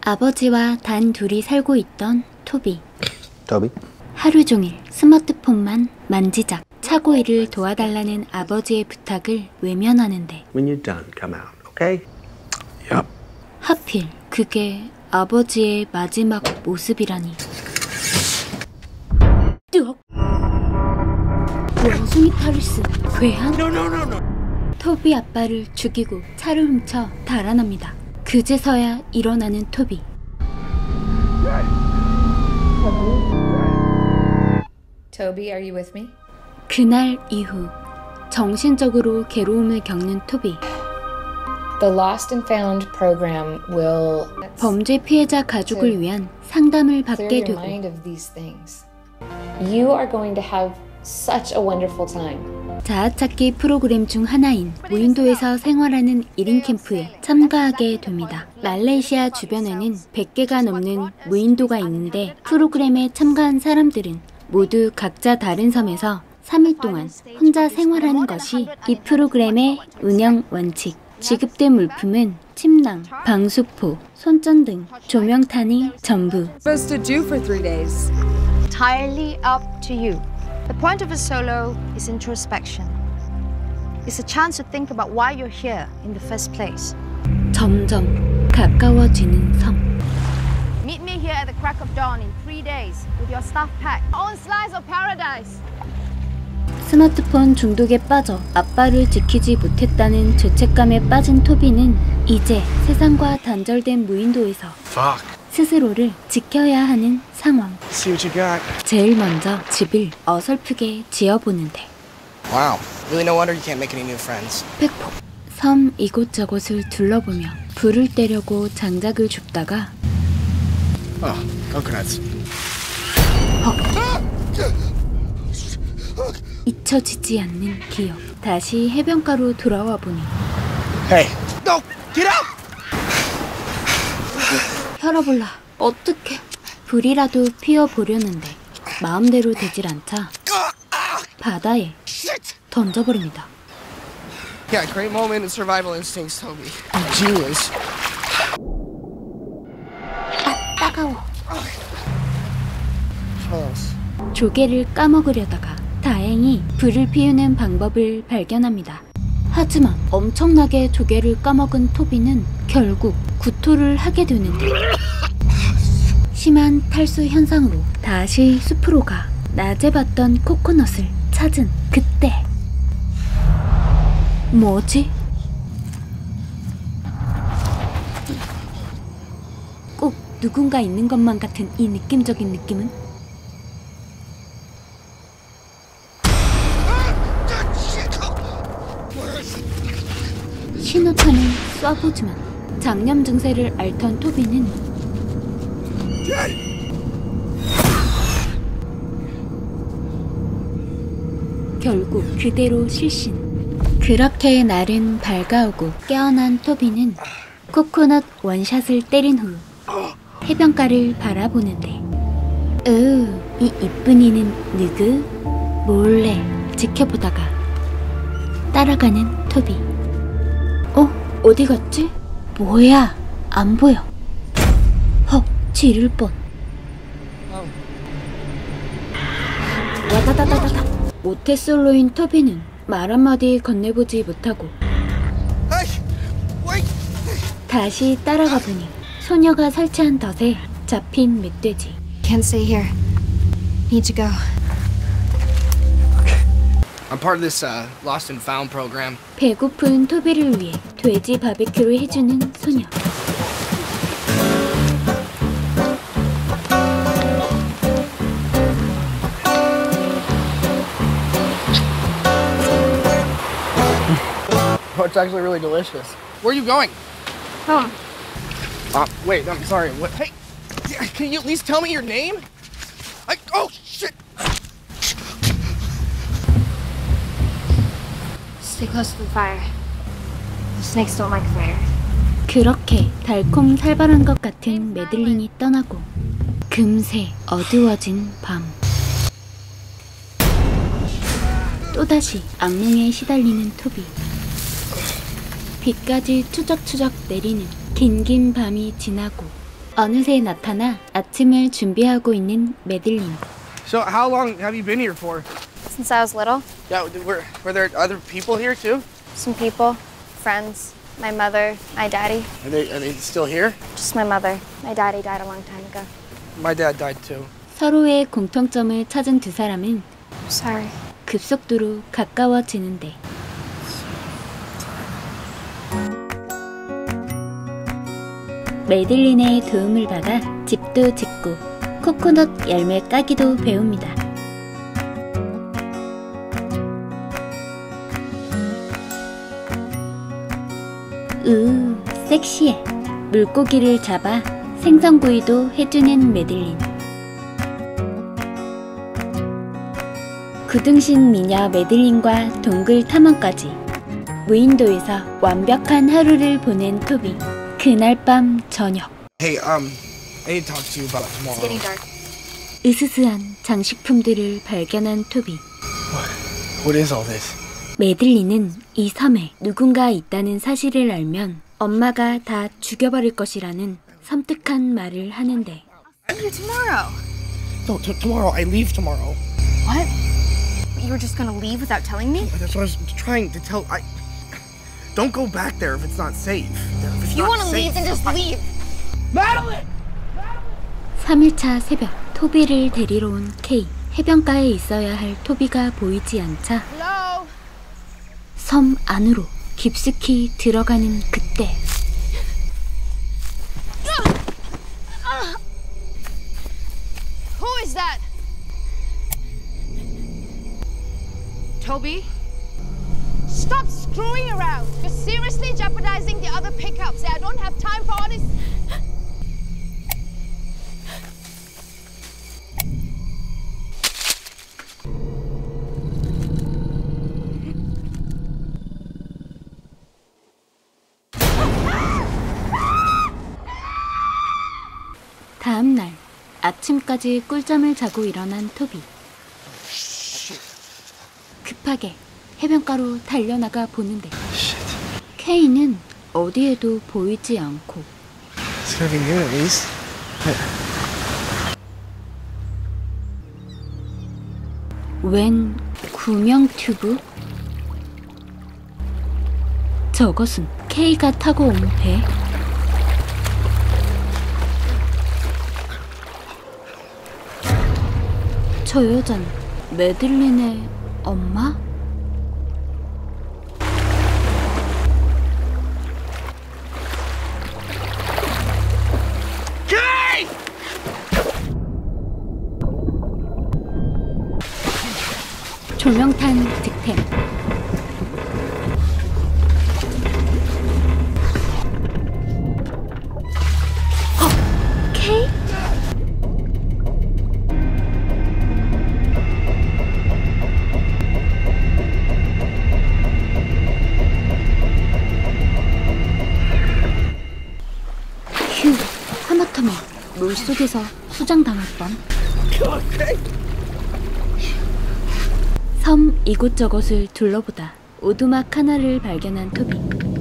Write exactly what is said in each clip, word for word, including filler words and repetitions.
아버지와 단 둘이 살고 있던 토비. 토비? 하루 종일 스마트폰만 만지작. 차고 일을 도와달라는 아버지의 부탁을 외면하는데 When you're done, come out, okay? Yup. 하필 그게 아버지의 마지막 모습이라니. 뜨억! 원숭이 타르스, 괴한? No, no, no, no. 토비 아빠를 죽이고 차를 훔쳐 달아납니다. 그제서야 일어나는 토비. Toby, are you with me? 그날 이후 정신적으로 괴로움을 겪는 토비. The Lost and Found program will 범죄 피해자 가족을 위한 상담을 받게 clear 되고 your mind of these things. You are going to have such a wonderful time. 자아찾기 프로그램 중 하나인 무인도에서 생활하는 일 인 캠프에 참가하게 됩니다. 말레이시아 주변에는 백 개가 넘는 무인도가 있는데 프로그램에 참가한 사람들은 모두 각자 다른 섬에서 삼 일 동안 혼자 생활하는 것이 이 프로그램의 운영 원칙. 지급된 물품은 침낭, 방수포, 손전 등 조명탄이 전부. Supposed to do for three days. Entirely up to you. The point of a solo is introspection. It's a chance to think about why you're here in the first place. 점점 가까워지는 섬. Meet me here at the crack of dawn in three days with your stuff packed. Own slice of paradise. 스마트폰 중독에 빠져 아빠를 지키지 못했다는 죄책감에 빠진 토비는 이제 세상과 단절된 무인도에서 Fuck. 스스로를 지켜야 하는 상황. See what you got. 제일 먼저 집을 어설프게 지어보는데 Wow. Really no wonder you can't make any new friends. 팩폭. 섬 이곳저곳을 둘러보며 불을 떼려고 장작을 줍다가 Oh, coconuts. 잊혀지지 않는 기억. 다시 해변가로 돌아와 보니 Hey. No! Get out! 혈어볼라. 어떡해. 불이라도 피워보려는데 마음대로 되질 않자 바다에 던져버립니다. Yeah, great moment in survival instincts, Toby. Genius. 아, 따가워. Close. 조개를 까먹으려다가 다행히 불을 피우는 방법을 발견합니다. 하지만 엄청나게 조개를 까먹은 토비는 결국 구토를 하게 되는데 심한 탈수 현상으로 다시 숲으로 가 낮에 봤던 코코넛을 찾은 그때 뭐지? 꼭 누군가 있는 것만 같은 이 느낌적인 느낌은? 신호탄을 쏴보지만 장염 증세를 앓던 토비는 결국 그대로 실신. 그렇게 날은 밝아오고 깨어난 토비는 코코넛 원샷을 때린 후 해변가를 바라보는데 으, 이 이쁜이는 누구? 몰래 지켜보다가 따라가는 토비. 어? 어디 갔지? 뭐야? 안 보여. 헉, 지를 뻔. 와다다다다다. 모태솔로인 토비는 말 한마디 건네보지 못하고 다시 따라가 보니 소녀가 설치한 덫에 잡힌 멧돼지. Can't stay here. Need to go. I'm part of this uh, Lost and Found program. 배고픈 토비를 위해 돼지 바비큐를 해주는 소녀. Oh, it's actually really delicious. Where are you going? Home. Uh, wait, I'm sorry. What? Hey, can you at least tell me your name? I, oh, shit! Stay close to the fire. The snakes don't like fire. 그렇게 달콤살벌한 것 같은 메들린이 떠나고 금세 어두워진 밤. 또다시 악몽에 시달리는 토비. 비까지 추적추적 내리는 긴긴 밤이 지나고 어느새 나타나 아침을 준비하고 있는 메들린. So how long have you been here for? Since I was little, Yeah, were, were there other people here too? some people, friends, my mother, my daddy. Are they, are they still here? Just my mother. My daddy died a long time ago. My dad died too. 서로의 공통점을 찾은 두 사람은 I'm sorry. 급속도로 가까워지는데 메들린의 도움을 받아 집도 짓고 코코넛 열매 까기도 배웁니다. 으, 섹시해. 물고기를 잡아 생선구이도 해주는 메들린. 구등신 미녀 메들린과 동굴 탐험까지 무인도에서 완벽한 하루를 보낸 토비. 그날 밤 저녁. Hey, um, I need to talk to you about tomorrow. It's getting dark. 으스스한 장식품들을 발견한 토비. What is all this? 메들린은 이 섬에 누군가 있다는 사실을 알면 엄마가 다 죽여버릴 것이라는 섬뜩한 말을 하는데 See you tomorrow. No, t- tomorrow. I leave tomorrow. What? You were just gonna leave without telling me? That's what I was trying to tell. I don't go back there if it's not safe. If it's If you not wanna safe. leave, then just leave. Madeline! 삼 일차 새벽 토비를 데리러 온 케이. 해변가에 있어야 할 토비가 보이지 않자 Hello? 섬 안으로 깊숙이 들어가는 그때 Who is that? Toby? Stop screwing around. You're seriously jeopardizing the other pickups. I don't have time for all this. 다음 날 아침까지 꿀잠을 자고 일어난 토비. 급하게 해변가로 달려나가 보는데 케이는 어디에도 보이지 않고 It's gonna be good at least. 웬 구명 튜브? 저것은 케이가 타고 온 배? 저 여잔 메들린의 엄마? Kay! 조명탄 득템. 어? 케이? 휴, 하마터면 물속에서 수장당할 뻔. 섬 이곳저곳을 둘러보다 오두막 하나를 발견한 토비.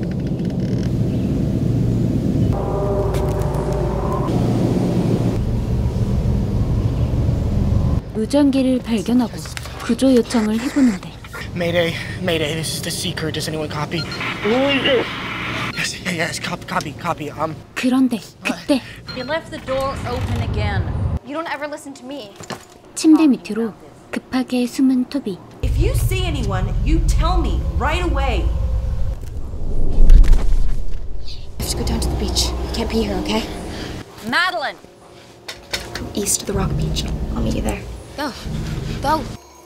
무전기를 발견하고 구조 요청을 해보는데 Mayday, Mayday. This is the Seeker. Does anyone copy? Who is this? Yes, yeah, yes. Copy, copy, copy. Um. 그런데 그때 You left the door open again. You don't ever listen to me. 침대 밑으로 급하게 숨은 토비. If you see anyone, you tell me right away. I have to go down to the beach. You can't be here, okay? Madeline! Go east to the rock beach. I'll meet you there. Go. Go.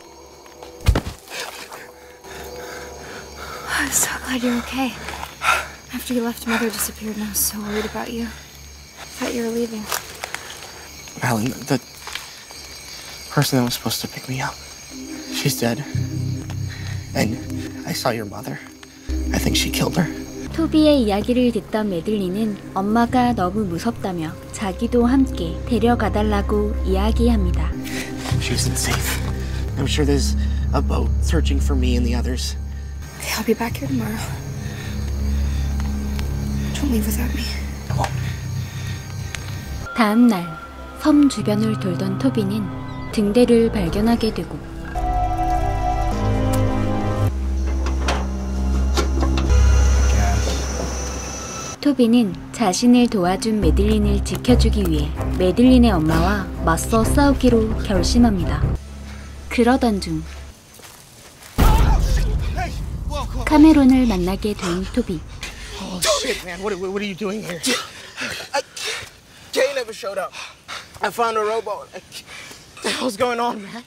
I'm so glad you're okay. After you left, Mother disappeared and I was so worried about you. I thought you were leaving. Madeline, the person that was supposed to pick me up, she's dead. And I saw your mother. I think she killed her. 토비의 이야기를 듣던 메들린은 엄마가 너무 무섭다며 자기도 함께 데려가달라고 이야기합니다. She isn't safe. I'm sure there's a boat searching for me and the others. Okay, I'll be back here tomorrow. Don't leave without me. I won't. 다음 날 섬 주변을 돌던 토비는 등대를 발견하게 되고 토비는 자신을 도와준 매들린을 지켜주기 위해 매들린의 엄마와 맞서 싸우기로 결심합니다. 그러던 중 카메론을 만나게 된 토비. Oh shit, man! What, what, what are you doing here? I, Kay never showed up. I found a rowboat. What the hell's going on, man?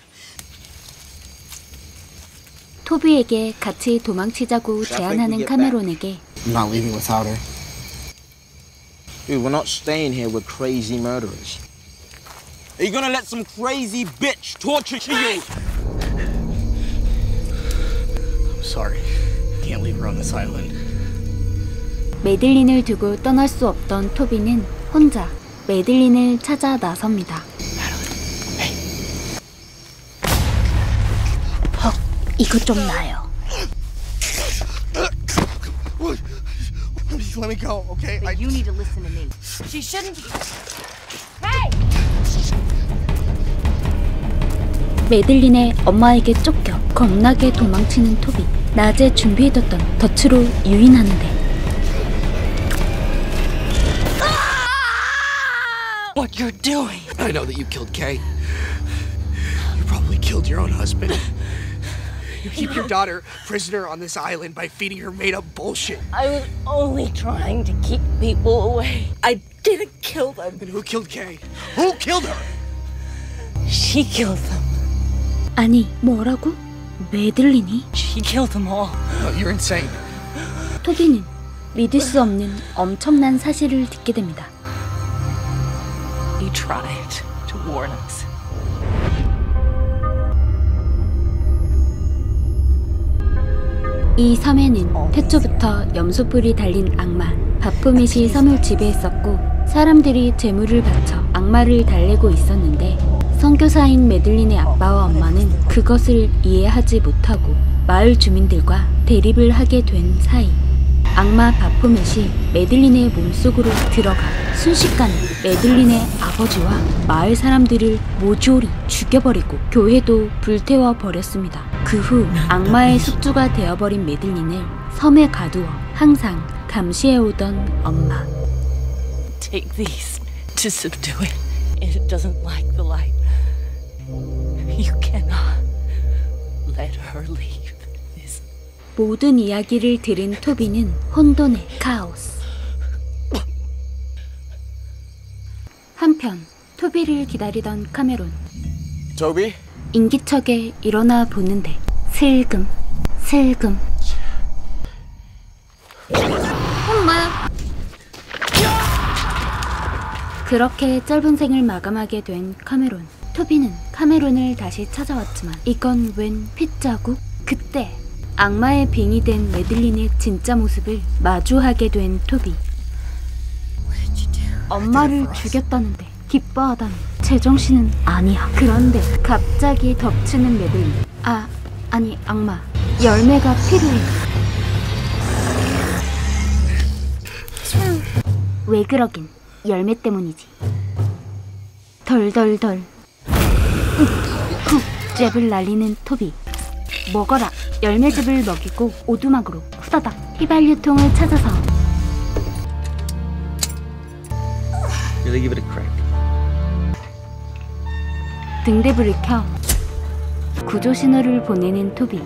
토비에게 같이 도망치자고 제안하는 카메론에게 I'm not leaving without her. Dude, we're not staying here with crazy murderers. Are you gonna let some crazy bitch torture you? I'm sorry. Can't leave her on this island. 매들린을 두고 떠날 수 없던 토비는 혼자 매들린을 찾아 나섭니다. 헉, 이거 좀 나요. Let me go, okay? I... You need to listen to me. She shouldn't be. Hey! 매들린의 엄마에게 쫓겨 겁나게 도망치는 토비. 낮에 준비해뒀던 덫으로 유인하는데 What you're doing? I know that you killed Kay. You probably killed your own husband. You keep your daughter prisoner on this island by feeding her made-up bullshit. I was only trying to keep people away. I didn't kill them. Then who killed Kay? Who killed her? She killed them. 아니, 뭐라고? 매들린이? She killed them all. No, you're insane. 토비는 믿을 수 없는 엄청난 사실을 듣게 됩니다. He tried to warn us. 이 섬에는 태초부터 염소뿔이 달린 악마 바포멧이 섬을 지배했었고 사람들이 재물을 바쳐 악마를 달래고 있었는데 선교사인 매들린의 아빠와 엄마는 그것을 이해하지 못하고 마을 주민들과 대립을 하게 된 사이 악마 바포멧이 매들린의 몸속으로 들어가 순식간에 매들린의 아버지와 마을 사람들을 모조리 죽여버리고 교회도 불태워 버렸습니다. 그 후 악마의 숙주가 되어버린 매들린을 섬에 가두어 항상 감시해오던 엄마. Take these to subdue it. It doesn't like the light. You cannot let her leave this. 모든 이야기를 들은 토비는 혼돈의 카오스. 한편 토비를 기다리던 카메론. Toby? 인기척에 일어나 보는데 슬금 슬금 엄마야. 그렇게 짧은 생을 마감하게 된 카메론. 토비는 카메론을 다시 찾아왔지만 이건 웬 핏자국? 그때 악마의 빙이 된 매들린의 진짜 모습을 마주하게 된 토비. 엄마를 죽였다는데 기뻐하다니 제정신은 아니야. 그런데 갑자기 덮치는 매들린. 아, 아니 악마. 열매가 필요해. 왜 그러긴. 열매 때문이지. 덜덜덜. 훅 잽을 날리는 토비. 먹어라. 열매즙을 먹이고 오두막으로 후다닥 휘발유통을 찾아서 Really give it a crack. 등대불을 켜 구조 신호를 보내는 토비.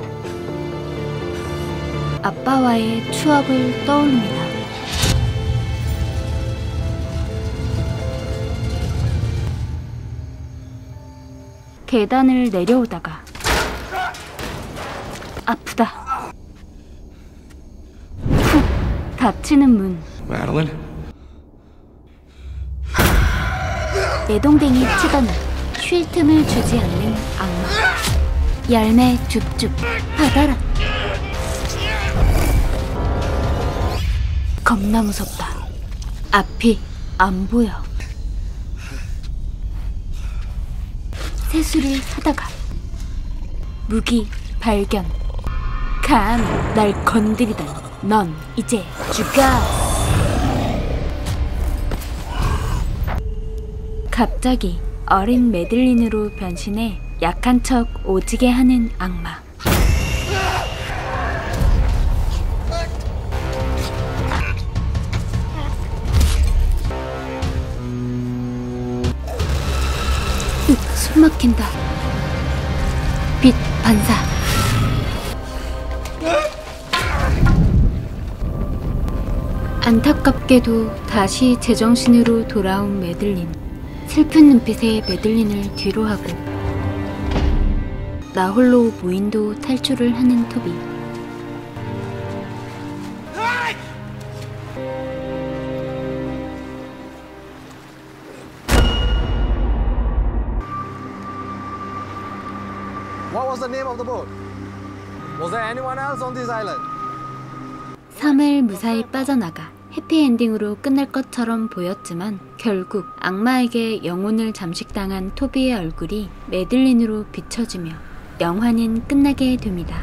아빠와의 추억을 떠올립니다. 계단을 내려오다가 아프다. 훅 닫히는 문. Madeline? 내동댕이 치더니 쉴 틈을 주지 않는 악마. 열매 줍줍 받아라. 겁나 무섭다. 앞이 안 보여. 세수를 하다가 무기 발견. 감히 날 건드리다니. 넌 이제 죽어. 갑자기 어린 매들린으로 변신해 약한 척 오지게 하는 악마. 으, 숨 막힌다. 빛 반사. 안타깝게도 다시 제정신으로 돌아온 매들린. 슬픈 눈빛에 매들린을 뒤로 하고 나 홀로 무인도 탈출을 하는 토비. What was the name of the boat? Was there anyone else on this island? 삼 일 무사히 빠져나가 해피엔딩으로 끝날 것처럼 보였지만 결국 악마에게 영혼을 잠식당한 토비의 얼굴이 매들린으로 비춰지며 영화는 끝나게 됩니다.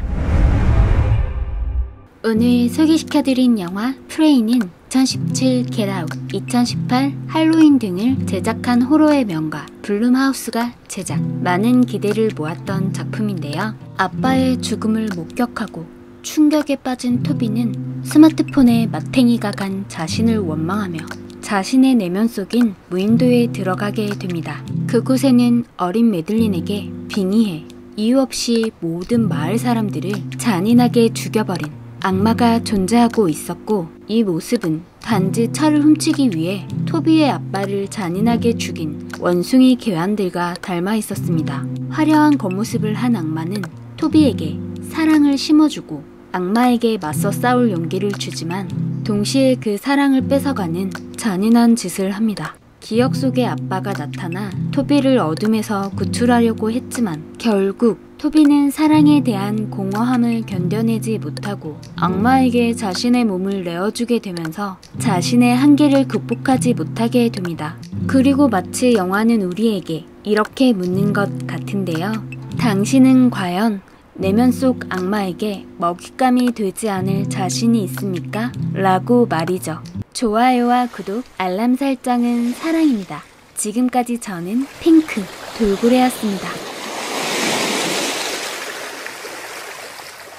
오늘 소개시켜드린 영화 프레이는 이천십칠 겟 아웃, 이천십팔 할로윈 등을 제작한 호러의 명가 블룸하우스가 제작. 많은 기대를 모았던 작품인데요. 아빠의 죽음을 목격하고 충격에 빠진 토비는 스마트폰에 마탱이가 간 자신을 원망하며 자신의 내면 속인 무인도에 들어가게 됩니다. 그곳에는 어린 매들린에게 빙의해 이유 없이 모든 마을 사람들을 잔인하게 죽여버린 악마가 존재하고 있었고, 이 모습은 단지 차를 훔치기 위해 토비의 아빠를 잔인하게 죽인 원숭이 괴환들과 닮아 있었습니다. 화려한 겉모습을 한 악마는 토비에게 사랑을 심어주고 악마에게 맞서 싸울 용기를 주지만 동시에 그 사랑을 뺏어가는 잔인한 짓을 합니다. 기억 속의 아빠가 나타나 토비를 어둠에서 구출하려고 했지만 결국 토비는 사랑에 대한 공허함을 견뎌내지 못하고 악마에게 자신의 몸을 내어주게 되면서 자신의 한계를 극복하지 못하게 됩니다. 그리고 마치 영화는 우리에게 이렇게 묻는 것 같은데요. 당신은 과연 내면 속 악마에게 먹잇감이 되지 않을 자신이 있습니까? 라고 말이죠. 좋아요와 구독, 알람 설정은 사랑입니다. 지금까지 저는 핑크 돌고래였습니다.